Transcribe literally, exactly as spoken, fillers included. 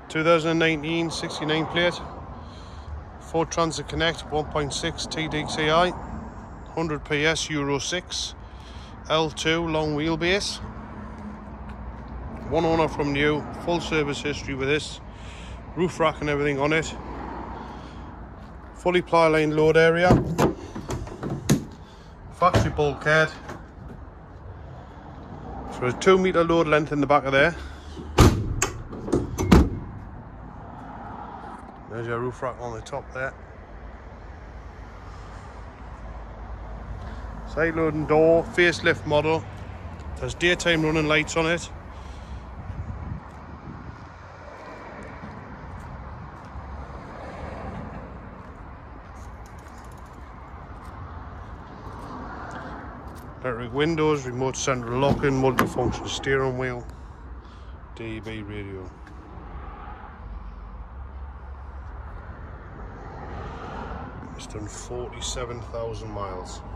two thousand nineteen sixty-nine plate, Ford Transit Connect one point six T D C I, one hundred P S, Euro six, L two long wheelbase, one owner from new, full service history with this, roof rack and everything on it, fully ply line load area, factory bulkhead, for a two metre load length in the back of there. There's your roof rack on the top there. Side loading door, facelift model. There's daytime running lights on it. Electric windows, remote central locking, multifunction steering wheel, D A B radio. It's done forty-seven thousand miles.